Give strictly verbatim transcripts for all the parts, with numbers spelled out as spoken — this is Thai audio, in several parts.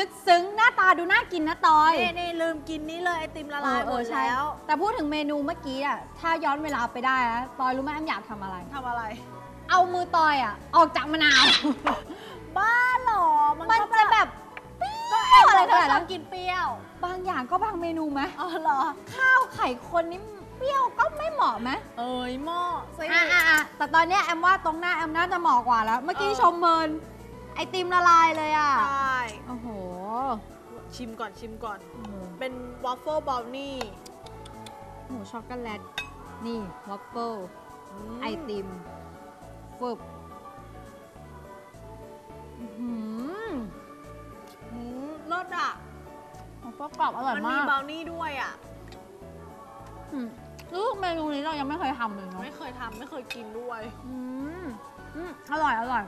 ลึกซึ้งหน้าตาดูน่ากินนะตอยนี่นี่ลืมกินนี้เลยไอติมละลายหมดแล้วแต่พูดถึงเมนูเมื่อกี้อ่ะถ้าย้อนเวลาไปได้นะตอยรู้ไหมแอมอยากทำอะไรทำอะไรเอามือตอยอ่ะออกจากมะนาวบ้าหรอมันจะแบบเปรี้ยวอะไรขนาดนั้นกินเปรี้ยวบางอย่างก็บางเมนูไหมอ๋อเหรอข้าวไข่คนนี่เปรี้ยวก็ไม่เหมาะไหมเอ้ยเหมาะอ่ะอ่ะอ่ะแต่ตอนนี้แอมว่าตรงหน้าแอมน่าจะเหมาะกว่าแล้วเมื่อกี้ชมเมินไอติมละลายเลยอ่ะใช่โอ้โหชิมก่อนชิมก่อนเป็นวอฟเฟิลบราวนี่หมูช็อกโกแลตนี่วอฟเฟิลไอติมฟึบหืมหืมรสอ่ะวอฟเฟิลกรอบอร่อยมากมันมีบราวนี่ด้วยอ่ะลูกเมนูนี้เรายังไม่เคยทำเลยเนาะไม่เคยทำไม่เคยกินด้วยอืมอืมอร่อยอร่อย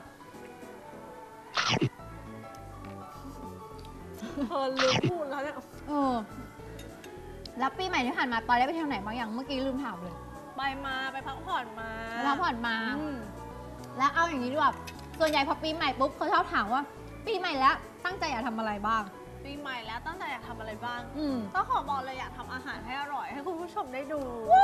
เพลินลืมพูดแล้วเนี่ยเออแล้วปีใหม่ที่ผ่านมาตอนได้ไปเที่ยวไหนบ้างอย่างเมื่อกี้ลืมถามเลยไปมาไปพักผ่อนมาไปพักผ่อนมาแล้วเอาอย่างนี้ดีกว่าส่วนใหญ่พอปีใหม่ปุ๊บเขาชอบถามว่าปีใหม่แล้วตั้งใจอยากทำอะไรบ้างปีใหม่แล้วตั้งใจอยากทำอะไรบ้างก็ขอบอกเลยอยากทำอาหารให้อร่อยให้คุณผู้ชมได้ดู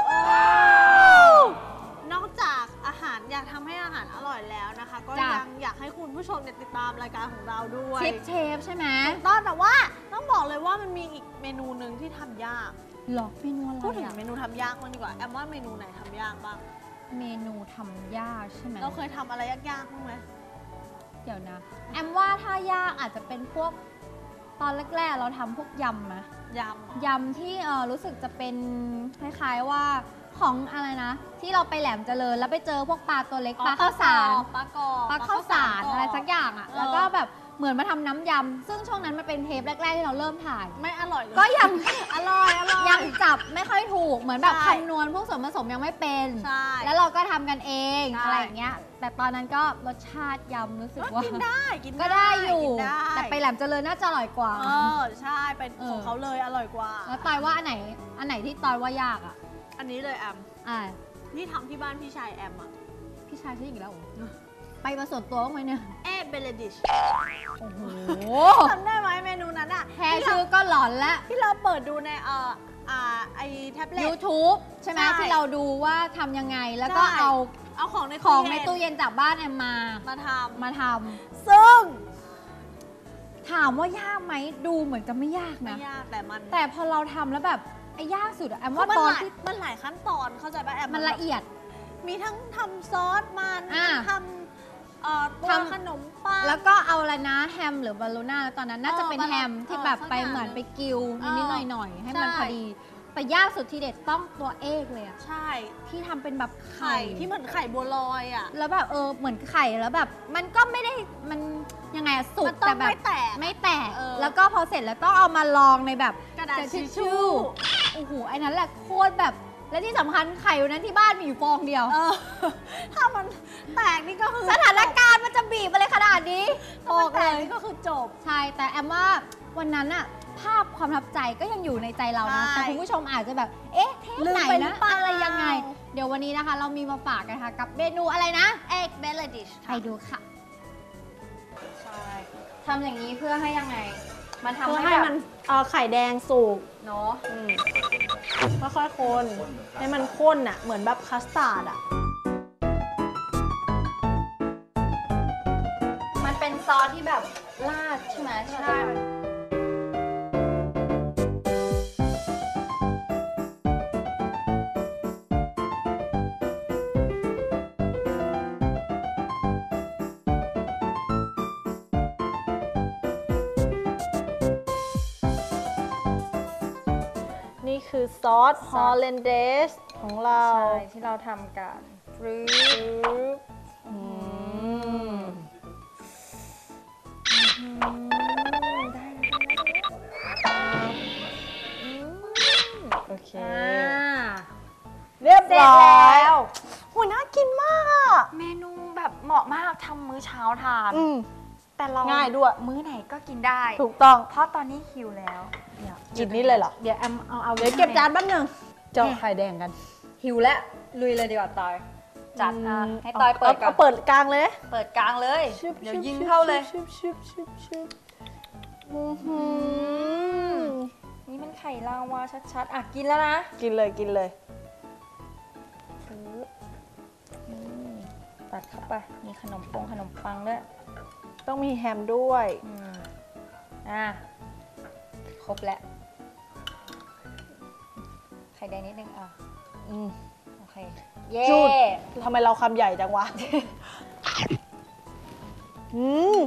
นอกจากอาหารอยากทำให้อาหารอร่อยแล้วนะคะก็ยังอยากให้คุณผู้ชมติดตามรายการของเราด้วยเชฟเชฟใช่ไหมต้นแต่ว่าต้องบอกเลยว่ามันมีอีกเมนูหนึ่งที่ทำยากหรอเมนูอะไรพูดถึงเมนูทำยากมั้งดีกว่าแอมว่าเมนูไหนทำยากบ้างเมนูทำยากใช่ไหมเราเคยทำอะไรยากๆบ้างไหมเดี๋ยวนะแอมว่าถ้ายากอาจจะเป็นพวกตอนแรกๆเราทำพวกยำไหมยำยำที่เออรู้สึกจะเป็นคล้ายๆว่าของอะไรนะที่เราไปแหลมเจริญแล้วไปเจอพวกปลาตัวเล็กปลาข้าวสารปลากรอบปลาข้าวสารอะไรสักอย่างอ่ะแล้วก็แบบเหมือนมาทำน้ำยำซึ่งช่วงนั้นมันเป็นเทปแรกๆที่เราเริ่มถ่ายไม่อร่อยเลยก็ยังอร่อยอร่อยยังจับไม่ค่อยถูกเหมือนแบบคำนวณพวกส่วนผสมยังไม่เป็นแล้วเราก็ทำกันเองอะไรอย่างเงี้ยแต่ตอนนั้นก็รสชาติยำรู้สึกว่ากินได้กินก็ได้อยู่แต่ไปแหลมเจริญน่าจะอร่อยกว่าเออใช่เป็นของเขาเลยอร่อยกว่าแล้วตอยว่าอันไหนอันไหนที่ตอยว่ายากอ่ะอันนี้เลยแอมอ่านี่ทำที่บ้านพี่ชายแอมอ่ะพี่ชายชื่ออีกแล้วไปมาส่วนตัวบ้างไหมเนี่ยเอเบลดิชโอ้โหจำได้ไหมเมนูนั้นอ่ะแค่ชื่อก็หลอนแล้วที่เราเปิดดูในเอ่ออ่าไอแท็บเล็ต YouTube ใช่ไหมที่เราดูว่าทำยังไงแล้วก็เอาเอาของในของในตู้เย็นจากบ้านแอมมามาทำมาทำซึ่งถามว่ายากไหมดูเหมือนจะไม่ยากนะไม่ยากแต่มันแต่พอเราทำแล้วแบบไอ้ยากสุดอะแอมว่าตอนที่มันหลายขั้นตอนเข้าใจป่ะแอมมันละเอียดมีทั้งทำซอสมันทำตัวขนมปังแล้วก็เอาอะไรนะแฮมหรือบาโลน่าตอนนั้นน่าจะเป็นแฮมที่แบบไปเหมือนไปกิวนิดๆหน่อยๆให้มันพอดีแต่ยากสุดทีเด็ดต้องตัวเอกเลยอะใช่ที่ทำเป็นแบบไข่ที่เหมือนไข่บัวลอยอะแล้วแบบเออเหมือนไข่แล้วแบบมันก็ไม่ได้มันยังไงอะสุกแต่แบบไม่แตกไม่แตกแล้วก็พอเสร็จแล้วก็เอามาลองในแบบกระดาษทิชชู่โอ้โหไอ้นั้นแหละโคตรแบบและที่สำคัญไข่วันนั้นที่บ้านมีอยู่ฟองเดียวถ้ามันแตกนี่ก็คือสถานการณ์มันจะบีบอะไรขนาดนี้บอกเลยนี่ก็คือจบใช่แต่แอมว่าวันนั้นอะภาพความประทับใจก็ยังอยู่ในใจเรานะแต่คุณผู้ชมอาจจะแบบเอ๊ะเทปไหนนะอะไรยังไงเดี๋ยววันนี้นะคะเรามีมาฝากกันค่ะกับเมนูอะไรนะเอ็กเบลดิชไปดูค่ะใช่ทำอย่างนี้เพื่อให้ยังไงมันทำให้มันไข่แดงสุกเนาะค่อยๆคนให้มันข้นอ่ะเหมือนแบบคัสตาร์ดอ่ะมันเป็นซอสที่แบบราดใช่ไหมใช่นี่คือซอสฮอลแลนเดสของเราใช่ที่เราทำกันฟรึ๊บได้โอเคเรียบร้อยโหน่ากินมากอ่ะเมนูแบบเหมาะมากทำมื้อเช้าทานแต่เราง่ายด้วยมื้อไหนก็กินได้ถูกต้องเพราะตอนนี้หิวแล้วกินนี่เลยเหรอเดี๋ยวแอมเอาเอาเดี๋ยวเก็บจานแป๊บนึงเจาะไข่แดงกันหิวแล้วลุยเลยดีกว่าตอยจัดอ่ะให้ตอยเปิดก่อนเปิดกลางเลยเปิดกลางเลยเดี๋ยวยิงเข้าเลยอื้อหือนี่มันไข่ลาวาชัดๆอ่ะกินแล้วนะกินเลยกินเลยซื้อนี่ตัดเข้าไปมีขนมปงขนมปังด้วยต้องมีแฮมด้วยอืมอ่ะครบแล้วไข่แดงนิดนึงอ่ะอืมโอเคเย้ทำไมเราคำใหญ่จังวะอืม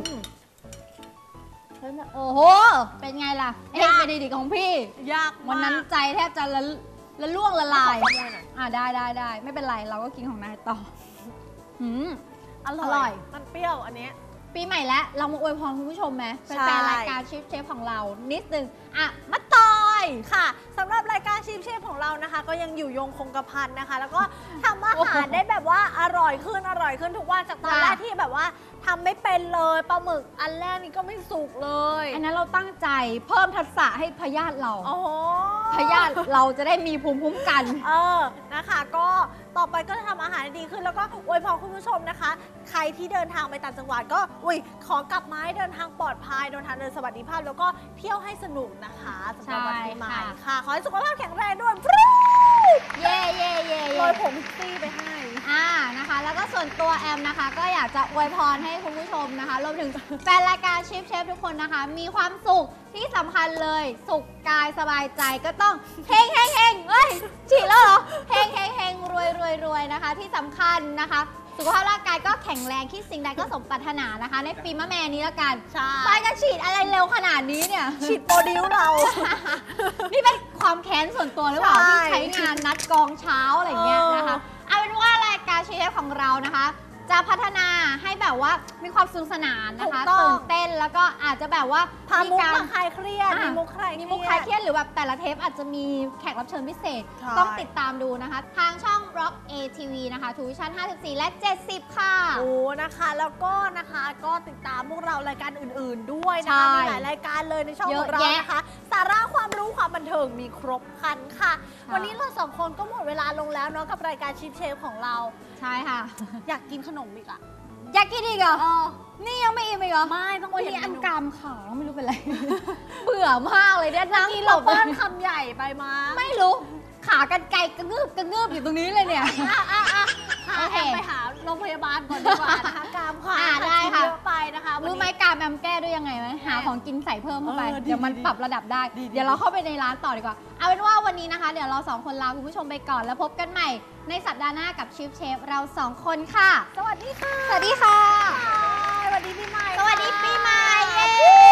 โอ้โหเป็นไงล่ะเอ็งเป็นดีๆของพี่ยากวันนั้นใจแทบจะละละล่วงละลายอ่ะได้ได้ได้ไม่เป็นไรเราก็กินของนายต่อหืมอร่อยมันเปรี้ยวอันนี้ปีใหม่แล้วเรามาอวยพรคุณผู้ชมไหมเป็นแฟนรายการชิฟเชฟของเรานิดนึงอ่ะมาต่อยค่ะสำหรับรายการชิฟเชฟของเรานะคะก็ยังอยู่ยงคงกระพันนะคะแล้วก็ทำอาหารได้แบบว่าอร่อยขึ้นอร่อยขึ้นทุกวันจากตอนแรกที่แบบว่าทำไม่เป็นเลยปลาหมึกอันแรกนี่ก็ไม่สุกเลยอันนั้นเราตั้งใจเพิ่มทักษะให้พยาธิเราโอ้โหพยาธิเราจะได้มีภูมิคุ้มกันเออนะคะก็ต่อไปก็จะทำอาหารดีขึ้นแล้วก็อวยพรคุณผู้ชมนะคะใครที่เดินทางไปต่างจังหวัดก็อุ้ยขอกลับมาให้เดินทางปลอดภัยเดินทางโดยสวัสดิภาพแล้วก็เที่ยวให้สนุกนะคะสำหรับวันปีใหม่ค่ะขอให้สุขภาพแข็งแรงด้วยเย่เย่เย่โรยผมพิกซี่ไปให้อ่านะคะแล้วก็ส่วนตัวแอมนะคะก็อยากจะอวยพรให้คุณผู้ชมนะคะรวมถึงแฟนรายการชิฟเชฟทุกคนนะคะมีความสุขที่สำคัญเลยสุขกายสบายใจก็ต้องเฮงเฮงเฮงเฮ้ยฉีดแล้วเหรอเฮงเฮงเฮงรวยรวยรวยนะคะที่สำคัญนะคะสุขภาพร่างกายก็แข็งแรงคิดสิ่งใดก็สมปรารถนานะคะในปีมะแม่นี้แล้วกันใช่ไปจะฉีดอะไรเร็วขนาดนี้เนี่ยฉีดโปรดิวเรานี่เป็นความแค้นส่วนตัวหรือเปล่าที่ใช้งานนัดกองเช้าอะไรเงี้ยนะคะเอาเป็นว่ารายการชิฟเชฟของเรานะคะจะพัฒนาให้แบบว่ามีความสนุกสนานนะคะตื่นเต้นแล้วก็อาจจะแบบว่ามีการคลายเครียดมีมุกคลายมีมุกคลายเครียดหรือแบบแต่ละเทปอาจจะมีแขกรับเชิญพิเศษต้องติดตามดูนะคะทางช่อง Rock เอ ที วี นะคะทูวิชั่นห้าสิบสี่และเจ็ดสิบค่ะโอ้นะคะแล้วก็นะคะก็ติดตามพวกเรารายการอื่นๆด้วยนะคะมีหลายรายการเลยในช่องของเรานะคะสาระความรู้ความบันเทิงมีครบครันค่ะวันนี้เราสองคนก็หมดเวลาลงแล้วเนาะกับรายการชิฟเชฟของเราใช่ค่ะอยากกินขนมอีกอะอยากกินอีกเหรอนี่ยังไม่อิ่มอีกเหรอไม่ต้องวันนี้อันกามขาไม่รู้เป็นไรเบื่อมากเลยเนี่ยนั่งกินเราเปิ้ลคำใหญ่ไปมาไม่รู้ขากันไกลกระงืบกระงืบอยู่ตรงนี้เลยเนี่ยโอเคไปหาโรงพยาบาลก่อนดีกว่านะคะกามขาได้ค่ะเยอะไปนะคะรู้ไหมกามแอมแก้ด้วยยังไงไหมหาของกินใส่เพิ่มเข้าไปเดี๋ยวมันปรับระดับได้เดี๋ยวเราเข้าไปในร้านต่อดีกว่าเอาเป็นว่าวันนี้นะคะเดี๋ยวเราสองคนลาคุณผู้ชมไปก่อนแล้วพบกันใหม่ในสัปดาห์หน้ากับชิฟเชฟเราสองคนค่ะสวัสดีค่ะสวัสดีค่ะสวัสดีปีใหม่สวัสดีปีใหม่เย้